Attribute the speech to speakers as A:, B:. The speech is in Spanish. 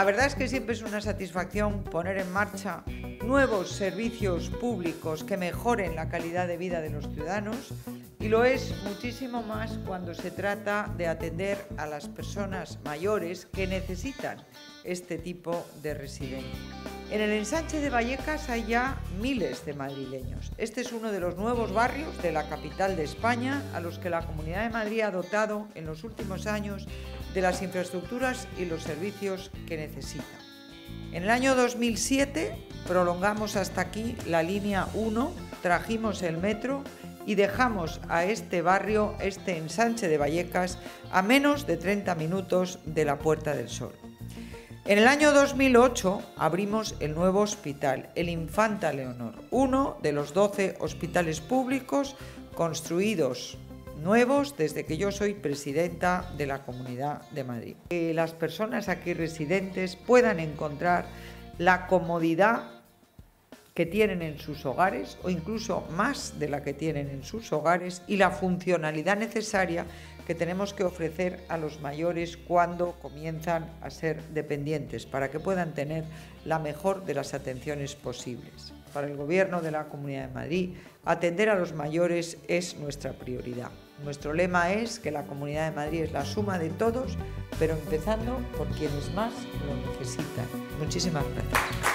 A: La verdad es que siempre es una satisfacción poner en marcha nuevos servicios públicos que mejoren la calidad de vida de los ciudadanos, y lo es muchísimo más cuando se trata de atender a las personas mayores que necesitan este tipo de residencia. En el ensanche de Vallecas hay ya miles de madrileños. Este es uno de los nuevos barrios de la capital de España a los que la Comunidad de Madrid ha dotado en los últimos años de las infraestructuras y los servicios que necesitan. En el año 2007 prolongamos hasta aquí la línea 1, trajimos el metro y dejamos a este barrio, este ensanche de Vallecas, a menos de 30 minutos de la Puerta del Sol. En el año 2008 abrimos el nuevo hospital, el Infanta Leonor, uno de los 12 hospitales públicos construidos nuevos desde que yo soy presidenta de la Comunidad de Madrid. Que las personas aquí residentes puedan encontrar la comodidad que tienen en sus hogares o incluso más de la que tienen en sus hogares y la funcionalidad necesaria que tenemos que ofrecer a los mayores cuando comienzan a ser dependientes para que puedan tener la mejor de las atenciones posibles. Para el Gobierno de la Comunidad de Madrid, atender a los mayores es nuestra prioridad. Nuestro lema es que la Comunidad de Madrid es la suma de todos, pero empezando por quienes más lo necesitan. Muchísimas gracias.